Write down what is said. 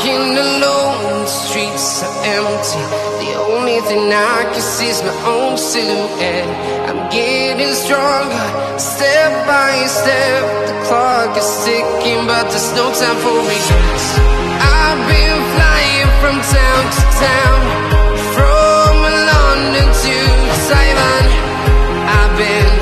walking alone, the streets are empty. The only thing I can see is my own silhouette. I'm getting stronger, step by step. The clock is ticking, but there's no time for regrets. I've been flying from town to town, from London to Taiwan. I've been